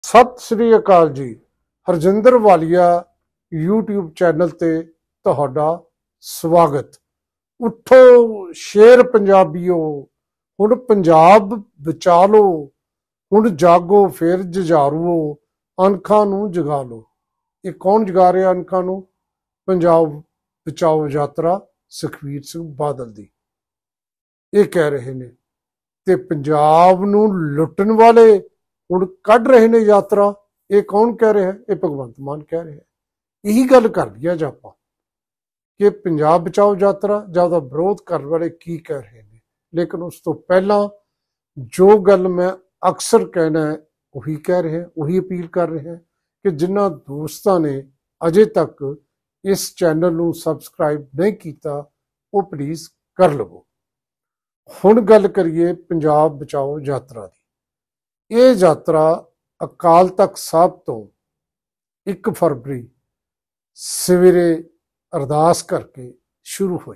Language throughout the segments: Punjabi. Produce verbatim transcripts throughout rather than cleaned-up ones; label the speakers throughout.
Speaker 1: ਸਤਿ ਸ੍ਰੀ ਅਕਾਲ ਜੀ। ਹਰਜਿੰਦਰ ਵਾਲੀਆ YouTube ਚੈਨਲ ਤੇ ਤੁਹਾਡਾ ਸਵਾਗਤ। ਉੱਠੋ ਸ਼ੇਰ ਪੰਜਾਬੀਓ, ਹੁਣ ਪੰਜਾਬ ਬਚਾ ਲਓ, ਹੁਣ ਜਾਗੋ ਫਿਰ ਜੁਝਾਰੂਓ, ਅਣਖਾਂ ਨੂੰ ਜਗਾ ਲਓ। ਇਹ ਕੌਣ ਜਗਾ ਰਿਹਾ ਅਣਖਾਂ ਨੂੰ? ਪੰਜਾਬ ਬਚਾਓ ਯਾਤਰਾ ਸੁਖਬੀਰ ਸਿੰਘ ਬਾਦਲ ਦੀ ਇਹ ਕਹਿ ਰਹੇ ਨੇ। ਤੇ ਪੰਜਾਬ ਨੂੰ ਲੁੱਟਣ ਵਾਲੇ ਹੁਣ ਕੱਢ ਰਹੇ ਨੇ ਯਾਤਰਾ। ਇਹ ਕੌਣ ਕਹਿ ਰਿਹਾ? ਇਹ ਭਗਵੰਤ ਮਾਨ ਕਹਿ ਰਿਹਾ। ਇਹੀ ਗੱਲ ਕਰਦੀ ਆ ਆਪਾਂ ਕਿ ਪੰਜਾਬ ਬਚਾਓ ਯਾਤਰਾ ਜਾਂ ਉਹਦਾ ਵਿਰੋਧ ਕਰਨ ਵਾਲੇ ਕੀ ਕਹਿ ਰਹੇ ਨੇ। ਲੇਕਿਨ ਉਸ ਤੋਂ ਪਹਿਲਾਂ ਜੋ ਗੱਲ ਮੈਂ ਅਕਸਰ ਕਹਿਣਾ ਹੈ ਉਹੀ ਕਹਿ ਰਿਹਾ, ਉਹੀ ਅਪੀਲ ਕਰ ਰਿਹਾ ਕਿ ਜਿਨ੍ਹਾਂ ਦੋਸਤਾਂ ਨੇ ਅਜੇ ਤੱਕ ਇਸ ਚੈਨਲ ਨੂੰ ਸਬਸਕ੍ਰਾਈਬ ਨਹੀਂ ਕੀਤਾ ਉਹ ਪਲੀਜ਼ ਕਰ ਲਵੋ। ਹੁਣ ਗੱਲ ਕਰੀਏ ਪੰਜਾਬ ਬਚਾਓ ਯਾਤਰਾ ਦੀ। ਇਹ ਯਾਤਰਾ ਅਕਾਲ ਤਖਤ ਸਾਹਿਬ ਤੋਂ ਇੱਕ ਫਰਵਰੀ ਸਵੇਰੇ ਅਰਦਾਸ ਕਰਕੇ ਸ਼ੁਰੂ ਹੋਈ।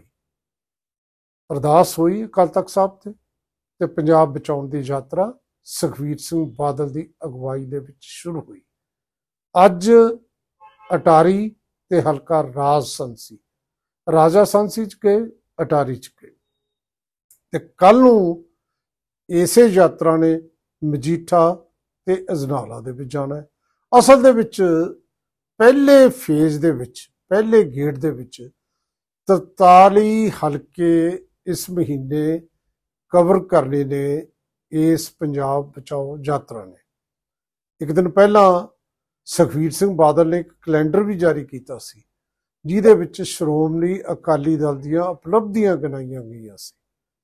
Speaker 1: ਅਰਦਾਸ ਹੋਈ ਅਕਾਲ ਤਖਤ ਸਾਹਿਬ ਤੇ ਤੇ ਪੰਜਾਬ ਬਚਾਉਣ ਦੀ ਯਾਤਰਾ ਸੁਖਬੀਰ ਸਿੰਘ ਬਾਦਲ ਦੀ ਅਗਵਾਈ ਦੇ ਵਿੱਚ ਸ਼ੁਰੂ ਹੋਈ। ਅੱਜ ਅਟਾਰੀ ਤੇ ਹਲਕਾ ਰਾਜਸੰਸੀ ਰਾਜਾ ਸੰਸੀ ਚ ਗਏ, ਅਟਾਰੀ ਚ ਗਏ ਤੇ ਕੱਲ ਨੂੰ ਇਸੇ ਯਾਤਰਾ ਨੇ ਮਜੀਠਾ ਤੇ ਅਜਨਾਲਾ ਦੇ ਵਿੱਚ ਜਾਣਾ ਹੈ। ਅਸਲ ਦੇ ਵਿੱਚ ਪਹਿਲੇ ਫੇਜ਼ ਦੇ ਵਿੱਚ ਪਹਿਲੇ ਗੇੜ ਦੇ ਵਿੱਚ ਤਰਤਾਲੀ ਹਲਕੇ ਇਸ ਮਹੀਨੇ ਕਵਰ ਕਰਨੇ ਨੇ ਇਸ ਪੰਜਾਬ ਬਚਾਓ ਯਾਤਰਾ ਨੇ। ਇੱਕ ਦਿਨ ਪਹਿਲਾਂ ਸੁਖਬੀਰ ਸਿੰਘ ਬਾਦਲ ਨੇ ਇੱਕ ਕੈਲੰਡਰ ਵੀ ਜਾਰੀ ਕੀਤਾ ਸੀ ਜਿਹਦੇ ਵਿੱਚ ਸ਼੍ਰੋਮਣੀ ਅਕਾਲੀ ਦਲ ਦੀਆਂ ਉਪਲਬਧੀਆਂ ਗਿਣਾਈਆਂ ਗਈਆਂ ਸੀ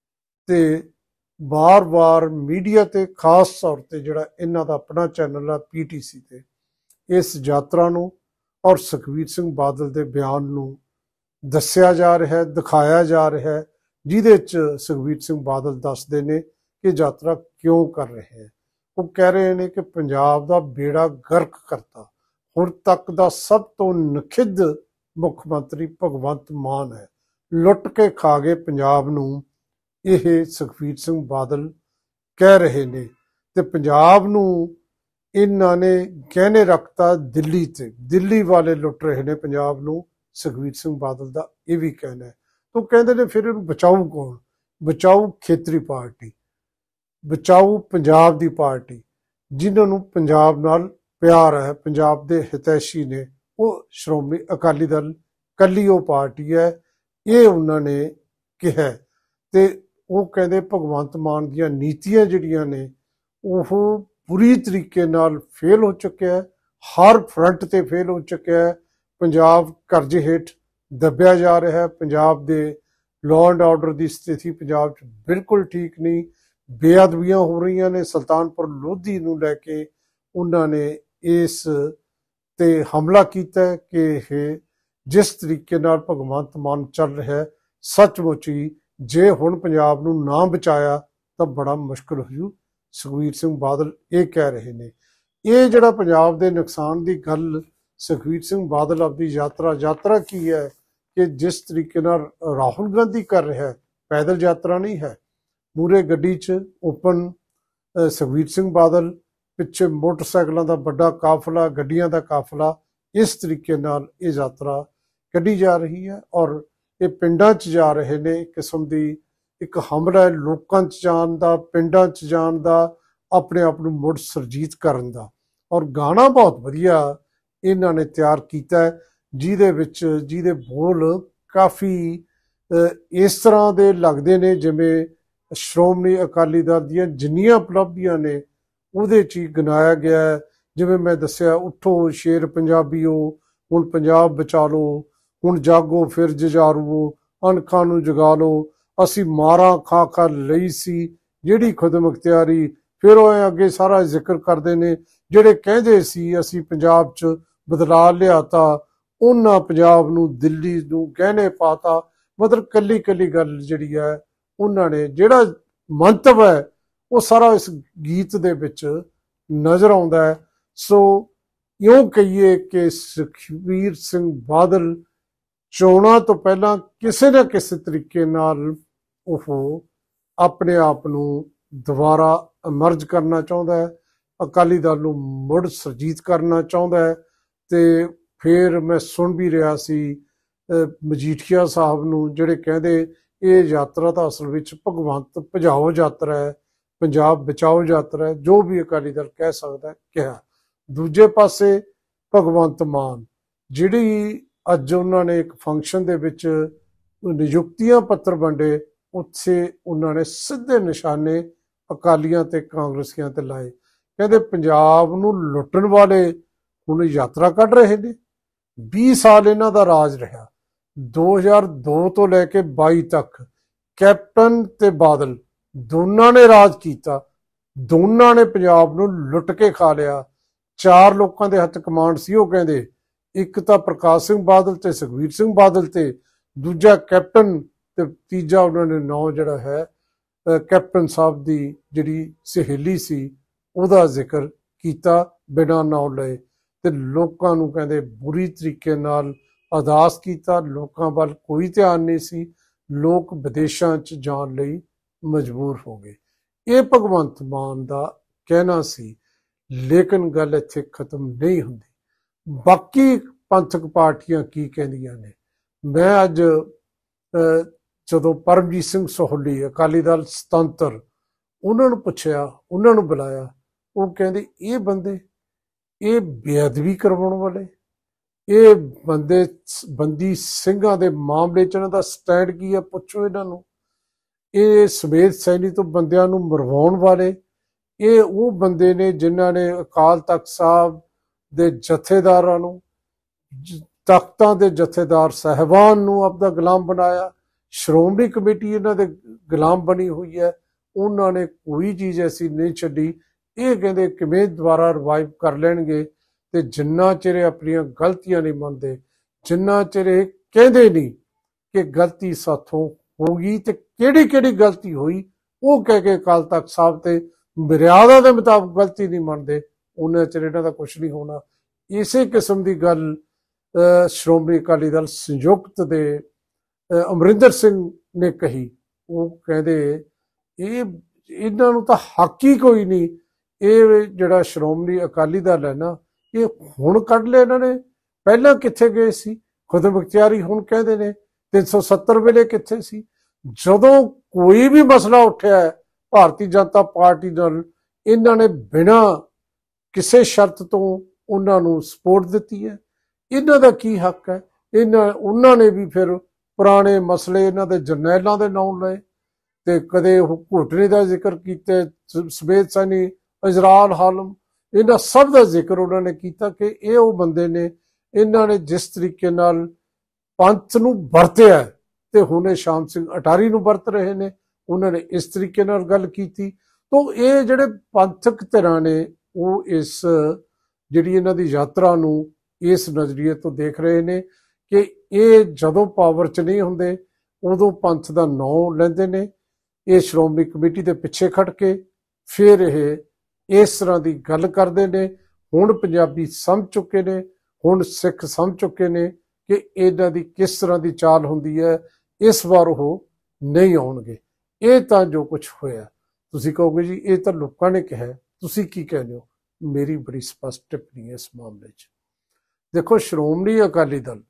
Speaker 1: ਤੇ ਬਾਰ-ਬਾਰ ਮੀਡੀਆ ਤੇ ਖਾਸ ਤੌਰ ਤੇ ਜਿਹੜਾ ਇਹਨਾਂ ਦਾ ਆਪਣਾ ਚੈਨਲ ਆ ਪੀਟੀਸੀ ਤੇ ਇਸ ਯਾਤਰਾ ਨੂੰ ਔਰ ਸੁਖਬੀਰ ਸਿੰਘ ਬਾਦਲ ਦੇ ਬਿਆਨ ਨੂੰ ਦੱਸਿਆ ਜਾ ਰਿਹਾ ਹੈ, ਦਿਖਾਇਆ ਜਾ ਰਿਹਾ ਹੈ, ਜਿਹਦੇ ਚ ਸੁਖਬੀਰ ਸਿੰਘ ਬਾਦਲ ਦੱਸਦੇ ਨੇ ਕਿ ਯਾਤਰਾ ਕਿਉਂ ਕਰ ਰਹੇ ਹੈ। ਉਹ ਕਹਿ ਰਹੇ ਨੇ ਕਿ ਪੰਜਾਬ ਦਾ ਬੇੜਾ ਗਰਕ ਕਰਤਾ। ਹੁਣ ਤੱਕ ਦਾ ਸਭ ਤੋਂ ਨਖਿੱਧ ਮੁੱਖ ਮੰਤਰੀ ਭਗਵੰਤ ਮਾਨ ਹੈ। ਲੁੱਟ ਕੇ ਖਾ ਗਏ ਪੰਜਾਬ ਨੂੰ, ਇਹ ਸੁਖਬੀਰ ਸਿੰਘ ਬਾਦਲ ਕਹਿ ਰਹੇ ਨੇ। ਤੇ ਪੰਜਾਬ ਨੂੰ ਇਹਨਾਂ ਨੇ ਗਹਿਣੇ ਰੱਖਤਾ ਦਿੱਲੀ ਤੇ, ਦਿੱਲੀ ਵਾਲੇ ਲੁੱਟ ਰਹੇ ਨੇ ਪੰਜਾਬ ਨੂੰ, ਸੁਖਬੀਰ ਸਿੰਘ ਬਾਦਲ ਦਾ ਇਹ ਵੀ ਕਹਿਣਾ ਹੈ। ਉਹ ਕਹਿੰਦੇ ਨੇ ਫਿਰ ਇਹਨੂੰ ਬਚਾਊ ਕੌਣ? ਬਚਾਊ ਖੇਤਰੀ ਪਾਰਟੀ, ਬਚਾਊ ਪੰਜਾਬ ਦੀ ਪਾਰਟੀ, ਜਿਨ੍ਹਾਂ ਨੂੰ ਪੰਜਾਬ ਨਾਲ ਪਿਆਰ ਹੈ, ਪੰਜਾਬ ਦੇ ਹਿਤੈਸ਼ੀ ਨੇ, ਉਹ ਸ਼੍ਰੋਮਣੀ ਅਕਾਲੀ ਦਲ ਕੱਲੀ ਉਹ ਪਾਰਟੀ ਹੈ, ਇਹ ਉਹਨਾਂ ਨੇ ਕਿਹਾ। ਤੇ ਉਹ ਕਹਿੰਦੇ ਭਗਵੰਤ ਮਾਨ ਦੀਆਂ ਨੀਤੀਆਂ ਜਿਹੜੀਆਂ ਨੇ ਉਹ ਪੂਰੀ ਤਰੀਕੇ ਨਾਲ ਫੇਲ ਹੋ ਚੁੱਕਿਆ ਹੈ, ਹਰ ਫਰੰਟ ਤੇ ਫੇਲ ਹੋ ਚੁੱਕਿਆ ਹੈ। ਪੰਜਾਬ ਕਰਜ਼ੇ ਹੇਠ ਦੱਬਿਆ ਜਾ ਰਿਹਾ ਹੈ। ਪੰਜਾਬ ਦੇ ਲਾਅ ਐਂਡ ਆਰਡਰ ਦੀ ਸਥਿਤੀ ਪੰਜਾਬ 'ਚ ਬਿਲਕੁਲ ਠੀਕ ਨਹੀਂ। ਬੇਅਦਬੀਆਂ ਹੋ ਰਹੀਆਂ ਨੇ। ਸੁਲਤਾਨਪੁਰ ਲੋਧੀ ਨੂੰ ਲੈ ਕੇ ਉਹਨਾਂ ਨੇ ਇਸ ਤੇ ਹਮਲਾ ਕੀਤਾ ਕਿ ਇਹ ਜਿਸ ਤਰੀਕੇ ਨਾਲ ਭਗਵੰਤ ਮਾਨ ਚੱਲ ਰਿਹਾ ਹੈ, ਸੱਚਮੁੱਚ ਹੀ ਜੇ ਹੁਣ ਪੰਜਾਬ ਨੂੰ ਨਾ ਬਚਾਇਆ ਤਾਂ ਬੜਾ ਮੁਸ਼ਕਲ ਹੋ ਜੂ। ਸੁਖਬੀਰ ਸਿੰਘ ਬਾਦਲ ਇਹ ਕਹਿ ਰਹੇ ਨੇ। ਇਹ ਜਿਹੜਾ ਪੰਜਾਬ ਦੇ ਨੁਕਸਾਨ ਦੀ ਗੱਲ ਸੁਖਬੀਰ ਸਿੰਘ ਬਾਦਲ ਆਪਣੀ ਯਾਤਰਾ ਯਾਤਰਾ ਕੀ ਹੈ ਕਿ ਜਿਸ ਤਰੀਕੇ ਨਾਲ ਰਾਹੁਲ ਗਾਂਧੀ ਕਰ ਰਿਹਾ ਹੈ, ਪੈਦਲ ਯਾਤਰਾ ਨਹੀਂ ਹੈ। ਮੂਰੇ ਗੱਡੀ 'ਚ ਓਪਨ ਸੁਖਬੀਰ ਸਿੰਘ ਬਾਦਲ, ਪਿੱਛੇ ਮੋਟਰਸਾਈਕਲਾਂ ਦਾ ਵੱਡਾ ਕਾਫਲਾ, ਗੱਡੀਆਂ ਦਾ ਕਾਫਲਾ, ਇਸ ਤਰੀਕੇ ਨਾਲ ਇਹ ਯਾਤਰਾ ਕੱਢੀ ਜਾ ਰਹੀ ਹੈ। ਔਰ ਇਹ ਪਿੰਡਾਂ 'ਚ ਜਾ ਰਹੇ ਨੇ। ਇੱਕ ਕਿਸਮ ਦੀ ਇੱਕ ਹਮਲਾ ਹੈ ਲੋਕਾਂ 'ਚ ਜਾਣ ਦਾ, ਪਿੰਡਾਂ 'ਚ ਜਾਣ ਦਾ, ਆਪਣੇ ਆਪ ਨੂੰ ਮੁੜ ਸੁਰਜੀਤ ਕਰਨ ਦਾ। ਔਰ ਗਾਣਾ ਬਹੁਤ ਵਧੀਆ ਇਹਨਾਂ ਨੇ ਤਿਆਰ ਕੀਤਾ ਹੈ ਜਿਹਦੇ ਵਿੱਚ ਜਿਹਦੇ ਬੋਲ ਕਾਫੀ ਇਸ ਤਰ੍ਹਾਂ ਦੇ ਲੱਗਦੇ ਨੇ ਜਿਵੇਂ ਸ਼੍ਰੋਮਣੀ ਅਕਾਲੀ ਦਲ ਦੀਆਂ ਜਿੰਨੀਆਂ ਉਪਲਬਧੀਆਂ ਨੇ ਉਹਦੇ 'ਚ ਹੀ ਗਿਣਾਇਆ ਗਿਆ। ਜਿਵੇਂ ਮੈਂ ਦੱਸਿਆ, ਉੱਠੋ ਸ਼ੇਰ ਪੰਜਾਬੀਓ, ਹੁਣ ਪੰਜਾਬ ਬਚਾ ਲਓ, ਹੁਣ ਜਾਗੋ ਫਿਰ ਜੁਝਾਰੂਓ, ਅਣਖਾਂ ਨੂੰ ਜਗਾ ਲਓ, ਅਸੀਂ ਮਾਰਾਂ ਖਾ ਖਾ ਲਈ ਸੀ ਜਿਹੜੀ ਖੁਦ ਮੁਖਤਿਆਰੀ। ਫਿਰ ਉਹ ਅੱਗੇ ਸਾਰਾ ਜ਼ਿਕਰ ਕਰਦੇ ਨੇ ਜਿਹੜੇ ਕਹਿੰਦੇ ਸੀ ਅਸੀਂ ਪੰਜਾਬ 'ਚ ਬਦਲਾਅ ਲਿਆਤਾ, ਉਹਨਾਂ ਪੰਜਾਬ ਨੂੰ ਦਿੱਲੀ ਨੂੰ ਗਹਿਣੇ ਪਾਤਾ। ਮਤਲਬ ਕੱਲੀ ਕੱਲੀ ਗੱਲ ਜਿਹੜੀ ਹੈ ਉਹਨਾਂ ਨੇ ਜਿਹੜਾ ਮੰਤਵ ਹੈ ਉਹ ਸਾਰਾ ਇਸ ਗੀਤ ਦੇ ਵਿੱਚ ਨਜ਼ਰ ਆਉਂਦਾ ਹੈ। ਸੋ ਇਉਂ ਕਹੀਏ ਕਿ ਸੁਖਬੀਰ ਸਿੰਘ ਬਾਦਲ ਚੋਣਾਂ ਤੋਂ ਪਹਿਲਾਂ ਕਿਸੇ ਨਾ ਕਿਸੇ ਤਰੀਕੇ ਨਾਲ ਉਹ ਆਪਣੇ ਆਪ ਨੂੰ ਦੁਬਾਰਾ ਅਮਰਜ ਕਰਨਾ ਚਾਹੁੰਦਾ ਹੈ, ਅਕਾਲੀ ਦਲ ਨੂੰ ਮੁੜ ਸੁਰਜੀਤ ਕਰਨਾ ਚਾਹੁੰਦਾ ਹੈ। ਤੇ ਫਿਰ ਮੈਂ ਸੁਣ ਵੀ ਰਿਹਾ ਸੀ ਮਜੀਠੀਆ ਸਾਹਿਬ ਨੂੰ, ਜਿਹੜੇ ਕਹਿੰਦੇ ਇਹ ਯਾਤਰਾ ਤਾਂ ਅਸਲ ਵਿੱਚ ਭਗਵੰਤ ਭਜਾਓ ਯਾਤਰਾ ਹੈ, ਪੰਜਾਬ ਬਚਾਓ ਯਾਤਰਾ ਹੈ, ਜੋ ਵੀ ਅਕਾਲੀ ਦਲ ਕਹਿ ਸਕਦਾ ਕਿਹਾ। ਦੂਜੇ ਪਾਸੇ ਭਗਵੰਤ ਮਾਨ, ਜਿਹੜੀ ਅੱਜ ਉਹਨਾਂ ਨੇ ਇੱਕ ਫੰਕਸ਼ਨ ਦੇ ਵਿੱਚ ਨਿਯੁਕਤੀਆਂ ਪੱਤਰ ਵੰਡੇ, ਉੱਥੇ ਉਹਨਾਂ ਨੇ ਸਿੱਧੇ ਨਿਸ਼ਾਨੇ ਅਕਾਲੀਆਂ ਤੇ ਕਾਂਗਰਸੀਆਂ ਤੇ ਲਾਏ। ਕਹਿੰਦੇ ਪੰਜਾਬ ਨੂੰ ਲੁੱਟਣ ਵਾਲੇ ਹੁਣ ਯਾਤਰਾ ਕੱਢ ਰਹੇ ਨੇ। ਵੀਹ ਸਾਲ ਇਹਨਾਂ ਦਾ ਰਾਜ ਰਿਹਾ, ਦੋ ਹਜ਼ਾਰ ਦੋ ਤੋਂ ਲੈ ਕੇ ਬਾਈ ਤੱਕ ਕੈਪਟਨ ਤੇ ਬਾਦਲ ਦੋਨਾਂ ਨੇ ਰਾਜ ਕੀਤਾ, ਦੋਨਾਂ ਨੇ ਪੰਜਾਬ ਨੂੰ ਲੁੱਟ ਕੇ ਖਾ ਲਿਆ। ਚਾਰ ਲੋਕਾਂ ਦੇ ਹੱਥ ਕਮਾਂਡ ਸੀ, ਉਹ ਕਹਿੰਦੇ ਇੱਕ ਤਾਂ ਪ੍ਰਕਾਸ਼ ਸਿੰਘ ਬਾਦਲ ਤੇ ਸੁਖਬੀਰ ਸਿੰਘ ਬਾਦਲ ਤੇ ਦੂਜਾ ਕੈਪਟਨ ਤੇ ਤੀਜਾ ਉਹਨਾਂ ਨੇ ਨਾਂ ਜਿਹੜਾ ਹੈ ਕੈਪਟਨ ਸਾਹਿਬ ਦੀ ਜਿਹੜੀ ਸਹੇਲੀ ਸੀ ਉਹਦਾ ਜ਼ਿਕਰ ਕੀਤਾ ਬਿਨਾਂ ਨਾਂ ਲਏ, ਤੇ ਲੋਕਾਂ ਨੂੰ ਕਹਿੰਦੇ ਬੁਰੀ ਤਰੀਕੇ ਨਾਲ ਅਦਾਸ ਕੀਤਾ। ਲੋਕਾਂ ਵੱਲ ਕੋਈ ਧਿਆਨ ਨਹੀਂ ਸੀ, ਲੋਕ ਵਿਦੇਸ਼ਾਂ 'ਚ ਜਾਣ ਲਈ ਮਜਬੂਰ ਹੋ ਗਏ। ਇਹ ਭਗਵੰਤ ਮਾਨ ਦਾ ਕਹਿਣਾ ਸੀ, ਲੇਕਿਨ ਗੱਲ ਇੱਥੇ ਖਤਮ ਨਹੀਂ ਹੁੰਦੀ। ਬਾਕੀ ਪੰਥਕ ਪਾਰਟੀਆਂ ਕੀ ਕਹਿੰਦੀਆਂ ਨੇ? ਮੈਂ ਅੱਜ ਜਦੋਂ ਪਰਮਜੀਤ ਸਿੰਘ ਸੋਹਲੀ ਅਕਾਲੀ ਦਲ ਸੁਤੰਤਰ, ਉਹਨਾਂ ਨੂੰ ਪੁੱਛਿਆ, ਉਹਨਾਂ ਨੂੰ ਬੁਲਾਇਆ, ਉਹ ਕਹਿੰਦੇ ਇਹ ਬੰਦੇ ਇਹ ਬੇਅਦਬੀ ਕਰਵਾਉਣ ਵਾਲੇ, ਇਹ ਬੰਦੇ ਬੰਦੀ ਸਿੰਘਾਂ ਦੇ ਮਾਮਲੇ 'ਚ ਇਹਨਾਂ ਦਾ ਸਟੈਂਡ ਕੀ ਹੈ, ਪੁੱਛੋ ਇਹਨਾਂ ਨੂੰ। ਇਹ ਸਮੇਤ ਸੈਣੀ ਤੋਂ ਬੰਦਿਆਂ ਨੂੰ ਮਰਵਾਉਣ ਵਾਲੇ, ਇਹ ਉਹ ਬੰਦੇ ਨੇ ਜਿਨ੍ਹਾਂ ਨੇ ਅਕਾਲ ਤਖਤ ਸਾਹਿਬ ਦੇ ਜਥੇਦਾਰਾਂ ਨੂੰ, ਤਖਤਾਂ ਦੇ ਜਥੇਦਾਰ ਸਾਹਿਬਾਨ ਨੂੰ ਆਪਦਾ ਗੁਲਾਮ ਬਣਾਇਆ। ਸ਼੍ਰੋਮਣੀ ਕਮੇਟੀ ਇਹਨਾਂ ਦੇ ਗੁਲਾਮ ਬਣੀ ਹੋਈ ਹੈ, ਉਹਨਾਂ ਨੇ ਕੋਈ ਚੀਜ਼ ਐਸੀ ਨਹੀਂ ਛੱਡੀ। ਇਹ ਕਹਿੰਦੇ ਕਿਵੇਂ ਦੁਬਾਰਾ ਰਿਵਾਈਵ ਕਰ ਲੈਣਗੇ, ਤੇ ਜਿੰਨਾ ਚਿਰ ਆਪਣੀਆਂ ਗਲਤੀਆਂ ਨਹੀਂ ਮੰਨਦੇ, ਜਿੰਨਾ ਚਿਰ ਇਹ ਕਹਿੰਦੇ ਨਹੀਂ ਕਿ ਗਲਤੀ ਸਾਥੋਂ ਹੋ ਗਈ ਤੇ ਕਿਹੜੀ ਕਿਹੜੀ ਗਲਤੀ ਹੋਈ, ਉਹ ਕਹਿ ਕੇ ਅਕਾਲ ਤਖਤ ਸਾਹਿਬ ਤੇ ਮਰਿਆਦਾ ਦੇ ਮੁਤਾਬਕ ਗਲਤੀ ਨਹੀਂ ਮੰਨਦੇ, ਉਹਨਾਂ ਚਿਰ ਇਹਨਾਂ ਦਾ ਕੁਛ ਨਹੀਂ ਹੋਣਾ। ਇਸੇ ਕਿਸਮ ਦੀ ਗੱਲ ਸ਼੍ਰੋਮਣੀ ਅਕਾਲੀ ਦਲ ਸੰਯੁਕਤ ਦੇ ਅਮਰਿੰਦਰ ਸਿੰਘ ਨੇ ਕਹੀ। ਉਹ ਕਹਿੰਦੇ ਇਹ ਇਹਨਾਂ ਨੂੰ ਤਾਂ ਹੱਕ ਹੀ ਕੋਈ ਨਹੀਂ, ਇਹ ਜਿਹੜਾ ਸ਼੍ਰੋਮਣੀ ਅਕਾਲੀ ਦਲ ਹੈ ਨਾ, ਇਹ ਹੁਣ ਕੱਢ ਲਿਆ ਇਹਨਾਂ ਨੇ, ਪਹਿਲਾਂ ਕਿੱਥੇ ਗਏ ਸੀ? ਖੁਦ ਮੁਖਤਿਆਰੀ ਹੁਣ ਕਹਿੰਦੇ ਨੇ, ਤਿੰਨ ਸੌ ਸੱਤਰ ਵੇਲੇ ਕਿੱਥੇ ਸੀ? ਜਦੋਂ ਕੋਈ ਵੀ ਮਸਲਾ ਉੱਠਿਆ ਭਾਰਤੀ ਜਨਤਾ ਪਾਰਟੀ ਨਾਲ, ਇਹਨਾਂ ਨੇ ਬਿਨਾਂ ਕਿਸੇ ਸ਼ਰਤ ਤੋਂ ਉਹਨਾਂ ਨੂੰ ਸਪੋਰਟ ਦਿੱਤੀ ਹੈ। ਇਹਨਾਂ ਦਾ ਕੀ ਹੱਕ ਹੈ? ਇਹਨਾਂ ਉਹਨਾਂ ਨੇ ਵੀ ਫਿਰ ਪੁਰਾਣੇ ਮਸਲੇ ਇਹਨਾਂ ਦੇ ਜਰਨੈਲਾਂ ਦੇ ਨਾਂ ਲਏ, ਤੇ ਕਦੇ ਉਹ ਘੋਟਣੇ ਦਾ ਜ਼ਿਕਰ ਕੀਤੇ, ਸਮੇਤ ਸੈਣੀ, ਇਜਰਾਲ ਹਾਲਮ, ਇਹਨਾਂ ਸਭ ਦਾ ਜ਼ਿਕਰ ਉਹਨਾਂ ਨੇ ਕੀਤਾ ਕਿ ਇਹ ਉਹ ਬੰਦੇ ਨੇ, ਇਹਨਾਂ ਨੇ ਜਿਸ ਤਰੀਕੇ ਨਾਲ ਪੰਥ ਨੂੰ ਵਰਤਿਆ, ਤੇ ਹੁਣ ਇਹ ਸ਼ਾਮ ਸਿੰਘ ਅਟਾਰੀ ਨੂੰ ਵਰਤ ਰਹੇ ਨੇ, ਉਹਨਾਂ ਨੇ ਇਸ ਤਰੀਕੇ ਨਾਲ ਗੱਲ ਕੀਤੀ। ਤਾਂ ਇਹ ਜਿਹੜੇ ਪੰਥਕ ਧਿਰਾਂ ਨੇ ਉਹ ਇਸ ਜਿਹੜੀ ਇਹਨਾਂ ਦੀ ਯਾਤਰਾ ਨੂੰ ਇਸ ਨਜ਼ਰੀਏ ਤੋਂ ਦੇਖ ਰਹੇ ਨੇ ਕਿ ਇਹ ਜਦੋਂ ਪਾਵਰ 'ਚ ਨਹੀਂ ਹੁੰਦੇ ਉਦੋਂ ਪੰਥ ਦਾ ਨਾਂ ਲੈਂਦੇ ਨੇ। ਇਹ ਸ਼੍ਰੋਮਣੀ ਕਮੇਟੀ ਦੇ ਪਿੱਛੇ ਖੜ ਕੇ ਫਿਰ ਇਹ ਇਸ ਤਰ੍ਹਾਂ ਦੀ ਗੱਲ ਕਰਦੇ ਨੇ। ਹੁਣ ਪੰਜਾਬੀ ਸਮਝ ਚੁੱਕੇ ਨੇ, ਹੁਣ ਸਿੱਖ ਸਮਝ ਚੁੱਕੇ ਨੇ ਕਿ ਇਹਨਾਂ ਦੀ ਕਿਸ ਤਰ੍ਹਾਂ ਦੀ ਚਾਲ ਹੁੰਦੀ ਹੈ। ਇਸ ਵਾਰ ਉਹ ਨਹੀਂ ਆਉਣਗੇ। ਇਹ ਤਾਂ ਜੋ ਕੁਝ ਹੋਇਆ, ਤੁਸੀਂ ਕਹੋਗੇ ਜੀ ਇਹ ਤਾਂ ਲੋਕਾਂ ਨੇ ਕਿਹਾ, ਤੁਸੀਂ ਕੀ ਕਹਿੰਦੇ ਹੋ? ਮੇਰੀ ਬੜੀ ਸਪਸ਼ਟ ਟਿੱਪਣੀ ਹੈ ਇਸ ਮਾਮਲੇ 'ਚ। ਦੇਖੋ, ਸ਼੍ਰੋਮਣੀ ਅਕਾਲੀ ਦਲ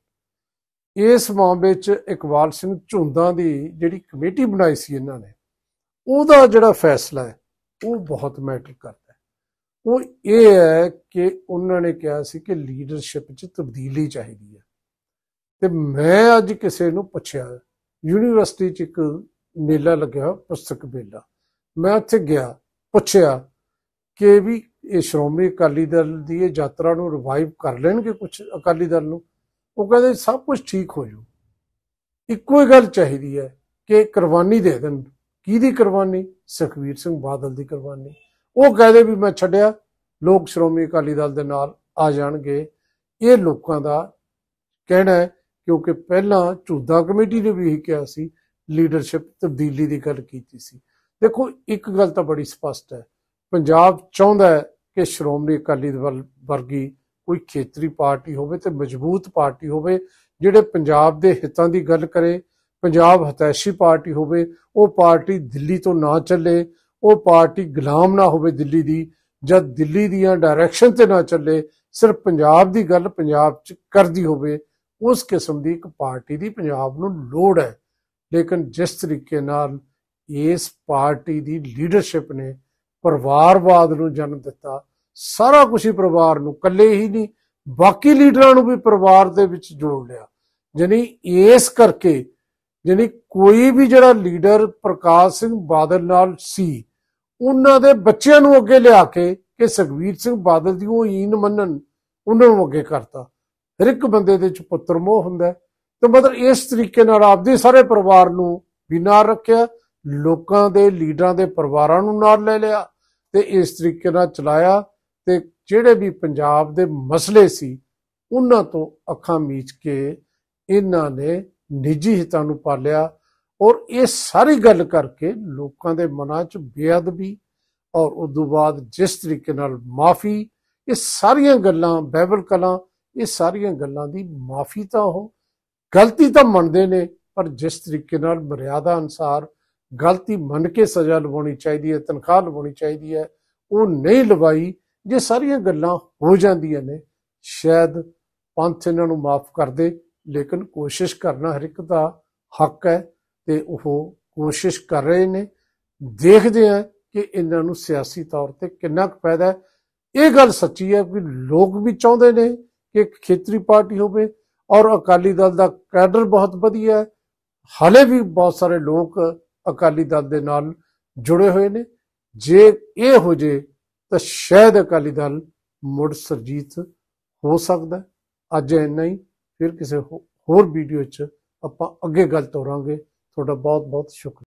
Speaker 1: ਇਸ ਮਾਮਲੇ 'ਚ ਇਕਬਾਲ ਸਿੰਘ ਝੁੰਦਾ ਦੀ ਜਿਹੜੀ ਕਮੇਟੀ ਬਣਾਈ ਸੀ ਇਹਨਾਂ ਨੇ, ਉਹਦਾ ਜਿਹੜਾ ਫੈਸਲਾ ਹੈ ਉਹ ਬਹੁਤ ਮੈਟਰ ਕਰਦਾ ਹੈ। ਉਹ ਇਹ ਹੈ ਕਿ ਉਹਨਾਂ ਨੇ ਕਿਹਾ ਸੀ ਕਿ ਲੀਡਰਸ਼ਿਪ 'ਚ ਤਬਦੀਲੀ ਚਾਹੀਦੀ ਹੈ। ਤੇ ਮੈਂ ਅੱਜ ਕਿਸੇ ਨੂੰ ਪੁੱਛਿਆ, ਯੂਨੀਵਰਸਿਟੀ 'ਚ ਇੱਕ ਮੇਲਾ ਲੱਗਿਆ, ਪੁਸਤਕ ਮੇਲਾ, ਮੈਂ ਉੱਥੇ ਗਿਆ, ਪੁੱਛਿਆ ਕਿ ਵੀ ਇਹ ਸ਼੍ਰੋਮਣੀ ਅਕਾਲੀ ਦਲ ਦੀ ਇਹ ਯਾਤਰਾ ਨੂੰ ਰਿਵਾਈਵ ਕਰ ਲੈਣਗੇ ਕੁਛ ਅਕਾਲੀ ਦਲ ਨੂੰ? ਉਹ ਕਹਿੰਦੇ ਸਭ ਕੁਝ ਠੀਕ ਹੋ ਜਾਊ, ਇੱਕੋ ਹੀ ਗੱਲ ਚਾਹੀਦੀ ਹੈ ਕਿ ਕੁਰਬਾਨੀ ਦੇ ਦੇਣ। ਕਿਹਦੀ ਕੁਰਬਾਨੀ? ਸੁਖਬੀਰ ਸਿੰਘ ਬਾਦਲ ਦੀ ਕੁਰਬਾਨੀ। ਉਹ ਕਹਿੰਦੇ ਵੀ ਮੈਂ ਛੱਡਿਆ, ਲੋਕ ਸ਼੍ਰੋਮਣੀ ਅਕਾਲੀ ਦਲ ਦੇ ਨਾਲ ਆ ਜਾਣਗੇ। ਇਹ ਲੋਕਾਂ ਦਾ ਕਹਿਣਾ ਹੈ, ਕਿਉਂਕਿ ਪਹਿਲਾਂ ਝੂਦਾ ਕਮੇਟੀ ਨੇ ਵੀ ਇਹੀ ਕਿਹਾ ਸੀ, ਲੀਡਰਸ਼ਿਪ ਤਬਦੀਲੀ ਦੀ ਗੱਲ ਕੀਤੀ ਸੀ। ਦੇਖੋ, ਇੱਕ ਗੱਲ ਤਾਂ ਬੜੀ ਸਪਸ਼ਟ ਹੈ, ਪੰਜਾਬ ਚਾਹੁੰਦਾ ਹੈ ਕਿ ਸ਼੍ਰੋਮਣੀ ਅਕਾਲੀ ਦਲ ਵਰਗੀ ਕੋਈ ਖੇਤਰੀ ਪਾਰਟੀ ਹੋਵੇ ਤੇ ਮਜ਼ਬੂਤ ਪਾਰਟੀ ਹੋਵੇ, ਜਿਹੜੇ ਪੰਜਾਬ ਦੇ ਹਿੱਤਾਂ ਦੀ ਗੱਲ ਕਰੇ, ਪੰਜਾਬ ਹਤੈਸ਼ੀ ਪਾਰਟੀ ਹੋਵੇ। ਉਹ ਪਾਰਟੀ ਦਿੱਲੀ ਤੋਂ ਨਾ ਚੱਲੇ, ਉਹ ਪਾਰਟੀ ਗੁਲਾਮ ਨਾ ਹੋਵੇ ਦਿੱਲੀ ਦੀ, ਜਦ ਦਿੱਲੀ ਦੀਆਂ ਡਾਇਰੈਕਸ਼ਨ ਤੇ ਨਾ ਚੱਲੇ, ਸਿਰਫ ਪੰਜਾਬ ਦੀ ਗੱਲ ਪੰਜਾਬ 'ਚ ਕਰਦੀ ਹੋਵੇ, ਉਸ ਕਿਸਮ ਦੀ ਇੱਕ ਪਾਰਟੀ ਦੀ ਪੰਜਾਬ ਨੂੰ ਲੋੜ ਹੈ। ਲੇਕਿਨ ਜਿਸ ਤਰੀਕੇ ਨਾਲ ਇਸ ਪਾਰਟੀ ਦੀ ਲੀਡਰਸ਼ਿਪ ਨੇ ਪਰਿਵਾਰਵਾਦ ਨੂੰ ਜਨਮ ਦਿੱਤਾ, ਸਾਰਾ ਕੁਝ ਹੀ ਪਰਿਵਾਰ ਨੂੰ, ਇਕੱਲੇ ਹੀ ਨਹੀਂ ਬਾਕੀ ਲੀਡਰਾਂ ਨੂੰ ਵੀ ਪਰਿਵਾਰ ਦੇ ਵਿੱਚ ਜੋੜ ਲਿਆ। ਯਾਨੀ ਇਸ ਕਰਕੇ ਯਾਨੀ ਕੋਈ ਵੀ ਜਿਹੜਾ ਲੀਡਰ ਪ੍ਰਕਾਸ਼ ਸਿੰਘ ਬਾਦਲ ਨਾਲ ਸੀ, ਉਹਨਾਂ ਦੇ ਬੱਚਿਆਂ ਨੂੰ ਅੱਗੇ ਲਿਆ ਕੇ ਕਿ ਸੁਖਬੀਰ ਸਿੰਘ ਬਾਦਲ ਦੀ ਉਹ ਈਨ ਮੰਨਣ, ਉਹਨਾਂ ਨੂੰ ਅੱਗੇ ਕਰਤਾ। ਹਰ ਇੱਕ ਬੰਦੇ ਦੇ ਵਿੱਚ ਪੁੱਤਰ ਮੋਹ ਹੁੰਦਾ, ਤੇ ਮਤਲਬ ਇਸ ਤਰੀਕੇ ਨਾਲ ਆਪਦੇ ਸਾਰੇ ਪਰਿਵਾਰ ਨੂੰ ਵੀ ਨਾਲ ਰੱਖਿਆ, ਲੋਕਾਂ ਦੇ ਲੀਡਰਾਂ ਦੇ ਪਰਿਵਾਰਾਂ ਨੂੰ ਨਾਲ ਲੈ ਲਿਆ ਤੇ ਇਸ ਤਰੀਕੇ ਨਾਲ ਚਲਾਇਆ। ਤੇ ਜਿਹੜੇ ਵੀ ਪੰਜਾਬ ਦੇ ਮਸਲੇ ਸੀ, ਉਹਨਾਂ ਤੋਂ ਅੱਖਾਂ ਮੀਚ ਕੇ ਇਹਨਾਂ ਨੇ ਨਿੱਜੀ ਹਿੱਤਾਂ ਨੂੰ ਪਾਲਿਆ। ਔਰ ਇਹ ਸਾਰੀ ਗੱਲ ਕਰਕੇ ਲੋਕਾਂ ਦੇ ਮਨਾਂ 'ਚ ਬੇਅਦਬੀ, ਔਰ ਉਸ ਤੋਂ ਬਾਅਦ ਜਿਸ ਤਰੀਕੇ ਨਾਲ ਮਾਫੀ, ਇਹ ਸਾਰੀਆਂ ਗੱਲਾਂ, ਬਾਈਬਲ ਕਲਾਂ, ਇਹ ਸਾਰੀਆਂ ਗੱਲਾਂ ਦੀ ਮਾਫੀ ਤਾਂ ਉਹ ਗਲਤੀ ਤਾਂ ਮੰਨਦੇ ਨੇ, ਪਰ ਜਿਸ ਤਰੀਕੇ ਨਾਲ ਮਰਿਆਦਾ ਅਨੁਸਾਰ ਗਲਤੀ ਮੰਨ ਕੇ ਸਜ਼ਾ ਲਵਾਉਣੀ ਚਾਹੀਦੀ ਹੈ, ਤਨਖਾਹ ਲਵਾਉਣੀ ਚਾਹੀਦੀ ਹੈ, ਉਹ ਨਹੀਂ ਲਵਾਈ। ਜੇ ਸਾਰੀਆਂ ਗੱਲਾਂ ਹੋ ਜਾਂਦੀਆਂ ਨੇ, ਸ਼ਾਇਦ ਪੰਥ ਇਹਨਾਂ ਨੂੰ ਮਾਫ ਕਰ ਦੇ, ਲੇਕਿਨ ਕੋਸ਼ਿਸ਼ ਕਰਨਾ ਹਰ ਇੱਕ ਦਾ ਹੱਕ ਹੈ ਤੇ ਉਹ ਕੋਸ਼ਿਸ਼ ਕਰ ਰਹੇ ਨੇ। ਦੇਖਦੇ ਹਾਂ ਕਿ ਇਹਨਾਂ ਨੂੰ ਸਿਆਸੀ ਤੌਰ ਤੇ ਕਿੰਨਾ ਕੁ ਫਾਇਦਾ ਹੈ। ਇਹ ਗੱਲ ਸੱਚੀ ਹੈ ਕਿ ਲੋਕ ਵੀ ਚਾਹੁੰਦੇ ਨੇ ਕਿ ਇੱਕ ਖੇਤਰੀ ਪਾਰਟੀ ਹੋਵੇ, ਔਰ ਅਕਾਲੀ ਦਲ ਦਾ ਕੈਡਰ ਬਹੁਤ ਵਧੀਆ ਹੈ। ਹਾਲੇ ਵੀ ਬਹੁਤ ਸਾਰੇ ਲੋਕ ਅਕਾਲੀ ਦਲ ਦੇ ਨਾਲ ਜੁੜੇ ਹੋਏ ਨੇ। ਜੇ ਇਹ ਹੋ ਜੇ ਤਾਂ ਸ਼ਾਇਦ ਅਕਾਲੀ ਦਲ ਮੁੜ ਸਰਜੀਤ ਹੋ ਸਕਦਾ। ਅੱਜ ਇੰਨਾ ਹੀ, ਫਿਰ ਕਿਸੇ ਹੋਰ ਵੀਡੀਓ 'ਚ ਆਪਾਂ ਅੱਗੇ ਗੱਲ ਤੋਰਾਂਗੇ। ਤੁਹਾਡਾ ਬਹੁਤ ਬਹੁਤ ਸ਼ੁਕਰੀਆ।